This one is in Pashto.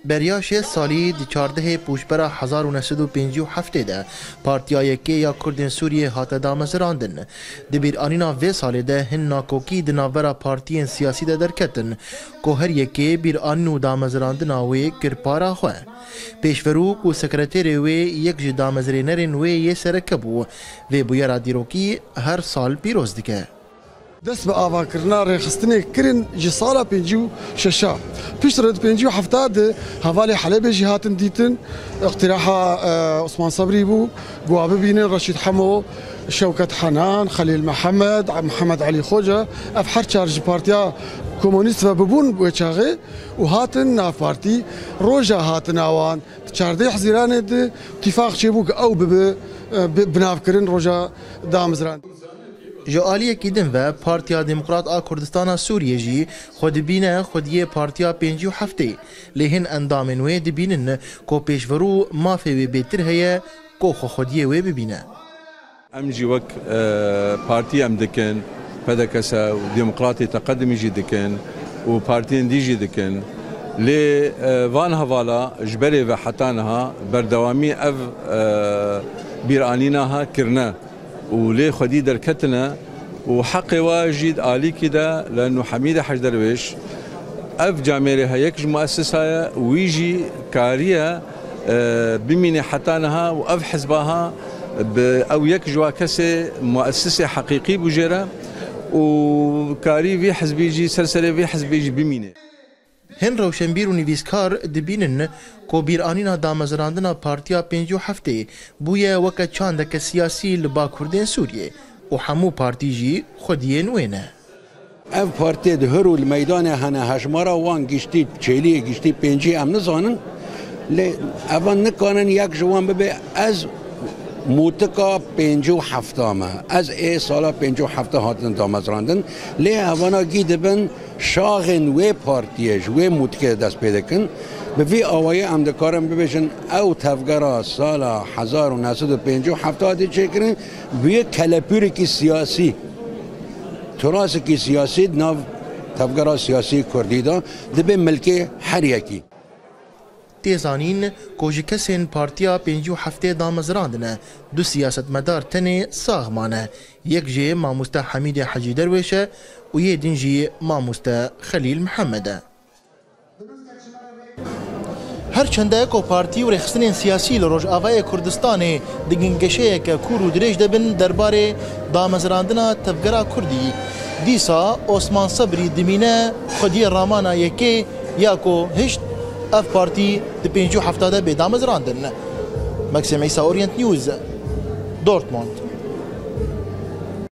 بریاش سالی دی 14 پوشبر 1957 ده پارتیای که یا کردن سوریه هات دامزراندن دبیر آنینا و سال ده هن ناکوکی دناورا پارتیین سیاسی ده درکتن که هر یکی بیر آنو دامزراندن آوی کرپارا خواه پیشورو و سکرتیر وی یک جی دامزرینرین وی یه سرکبو و بویرا دیروکی هر سال پیروز دیگه دست به آوا کرنا رخصتنی کرن جسالا پنجو ششا پیش رد پنجو هفتاد حوالی حلب جهاتن دیتن اقتراح عثمان صبری بو جواب بین رشید حمو شوکت حنان خلیل محمد علی خوجا افحر چارج پارتیا کمونیست و ببون بوچاغه و هاتن ناف پارتی روجا هاتن آوان 14 حزیران ده اتفاق چیبوک او بناف کرن روجا دامزران جوالیه کدن و پارتیا دموکرات کردستان سوریه جی خود بینه خودیه پارتیا 57 لهن اندامن و دبینن کو پیشورو مافی و بهتر هيا کو خودیه و ببینه ام جی وک پارتی ام دکن پدکسا و دموکراتی تقدمی جی دکن و پارتین دیجی دکن لی وان حوالا جبری و حتانها بردوامی اف بیرانینها کرنا ولي خدي دركتنا وحقي واجد آلي كده لأنه حميدة حج درويش أف جاميرها يكج مؤسسها ويجي كارية بميني حتانها وأف حزبها أو يكجوا كسي مؤسسة حقيقي بجرة وكاري في حزبيجي سلسلة في حزبيجي بميني هن روشنبیر و نویسکار دبینن که بیرانینا دامزراندنا پارتیا 57 بویه وکا چاندک سیاسی لبا کردین سوریه و همو پارتی جی خودیه نوینه اف پارتی ده هرو المیدان هنه هشمارا وان گشتی چیلی گشتی پنجی ام نزانن لی اوان نکانن یک جوان ببه از موتکا 57 از ای سالا 57 هاتن دامزراندن لی اوانا گیده بن شاغن و پارتیش و موتکه دست پیدا کن به وی آوایی امدکارم ببیشن او تفگرا سالا 1957 چه کرن وی کلپوری کی سیاسی تراس کی سیاسی ناو تفگرا سیاسی کردی دا دبی ملک هر یکی تیزانین که کسین پارتیا 57 دامزراندنه دو سیاست مدار تنه ساغمانه یک جه ماموستا حمید حجی درویشه و یه دین جه ماموستا خلیل محمده هرچنده که پارتی و رخصتن سیاسی لروج آوای کردستان دگنگشه که کور و دریج دبن درباره دامزراندنا تفگرا کردی دیسا عثمان صبری دمینه خودی رامانا یکی یا که هشت اف پارتی د 57 به دامزراندن مکسیم عیسی اورینت نیوز دورتموند